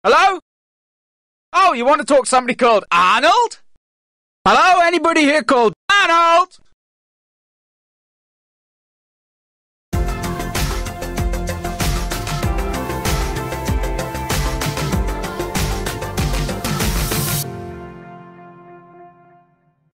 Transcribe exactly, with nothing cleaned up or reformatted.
Hello? Oh, you want to talk to somebody called Arnold? Hello? Anybody here called Arnold?